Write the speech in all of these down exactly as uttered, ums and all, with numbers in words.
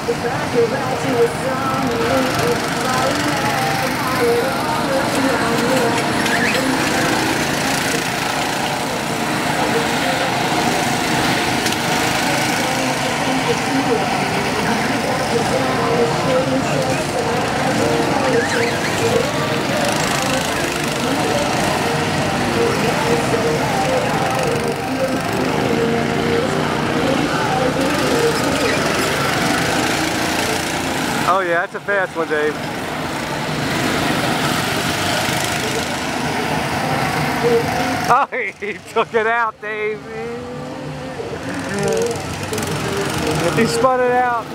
Oh yeah, that's a fast one, Dave. Oh, he took it out, Dave. He spun it out.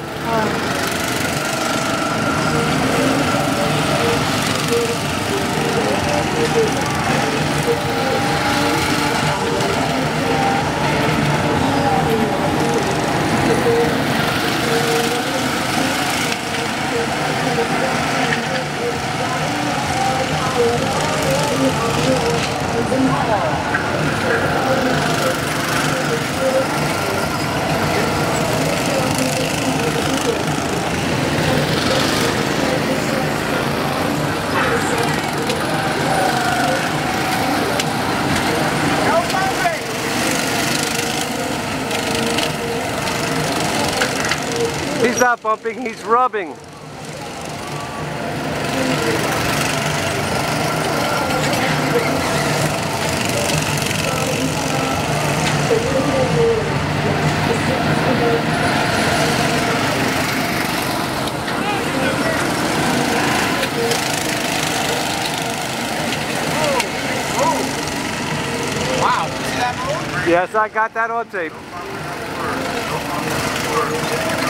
He's not bumping, he's rubbing. Wow, see that move? Yes, I got that on tape.